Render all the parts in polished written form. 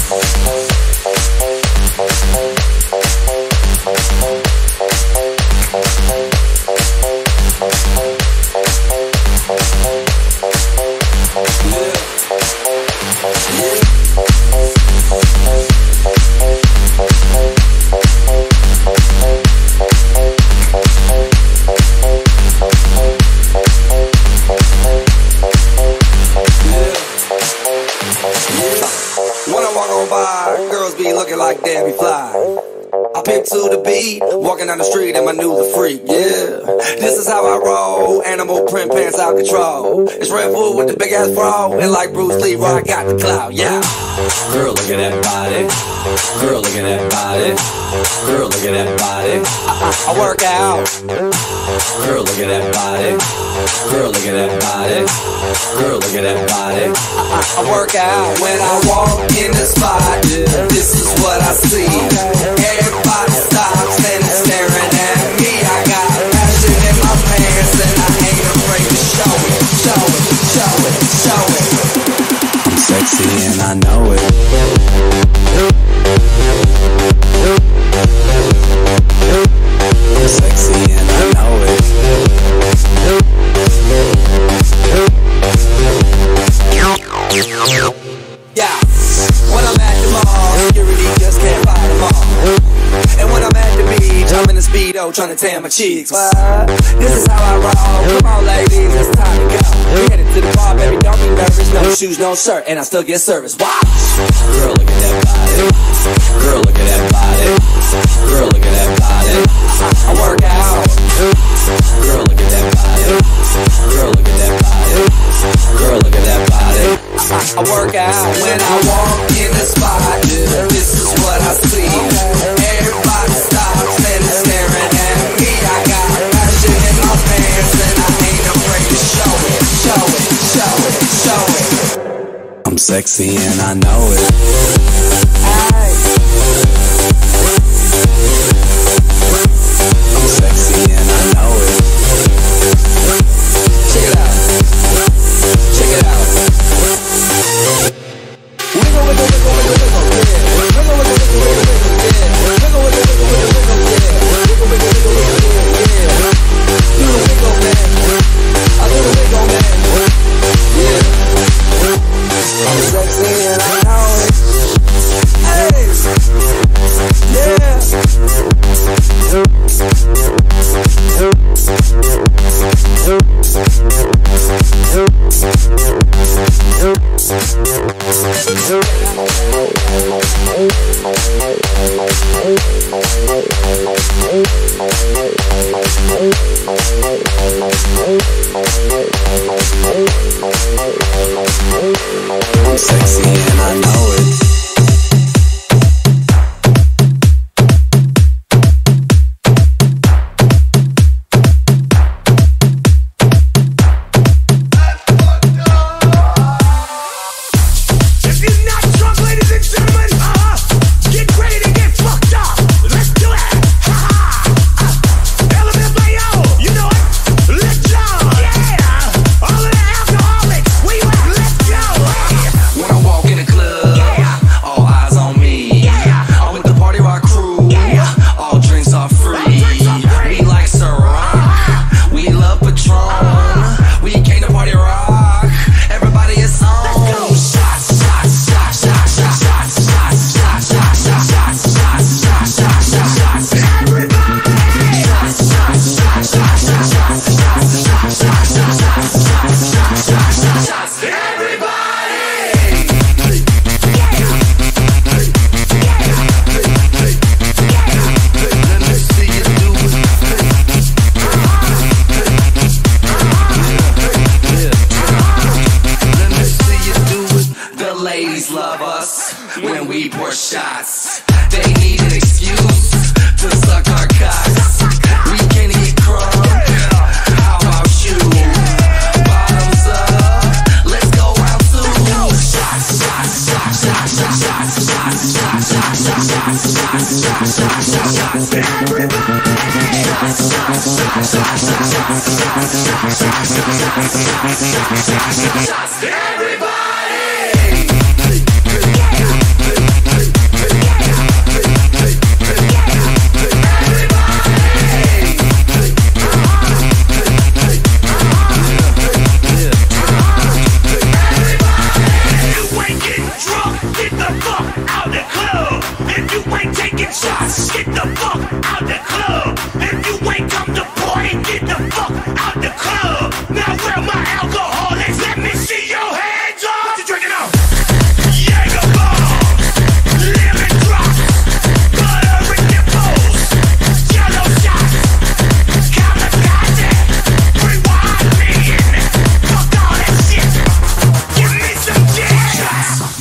Walking down the street and my new the freak, yeah. This is how I roll, animal print pants out control. It's Red Bull with the big ass bra, and like Bruce Lee, I got the clout, yeah. Girl, look at that body. Girl, look at that body. Girl, look at that body. I work out. Girl, look at that body. Girl, look at that body. Girl, look at that body. I work out when I walk in the spot. This is what I see. Everybody stops and is staring at me. I got passion in my pants and I ain't afraid to show it, show it, show it, show it. I'm sexy and I know it. I'm sexy and I know it. Yeah, when I'm at the mall, security just can't buy them all. And when I'm at the beach, I'm in a Speedo trying to tan my cheeks. This is how I roll. Come on, ladies, it's time to go. We headed to the bar, baby, don't be nervous. No shoes, no shirt, and I still get service. Wow. Girl, look at that body. Girl, look at that body. Girl, look at that body. I work out. Girl, look at that body. Girl, look at that body. Girl, look at that body. I work out when I walk in the spot. This is what I see. Everybody stops and is staring at me. I got passion in my pants and I ain't afraid to show it, show it, show it, show it. I'm sexy and I know it. I'm sexy and I know it. Check it out. Check it out. Wiggle, wiggle, wiggle, wiggle, wiggle, yeah. Wiggle, wiggle, wiggle, wiggle, wiggle, yeah. Wiggle, wiggle, wiggle, wiggle, wiggle, yeah. Wiggle, wiggle, wiggle, wiggle, yeah. Do the wiggle, man. I do the wiggle, man. Yeah. I'm sexy and I know it. Hey. Yeah. I'm sexy and I know it. Everybody!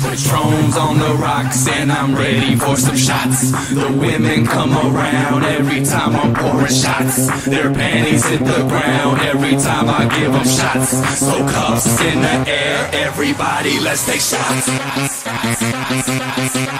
Patron's on the rocks and I'm ready for some shots. The women come around every time I'm pouring shots. Their panties hit the ground every time I give them shots. So cups in the air, everybody, let's take shots.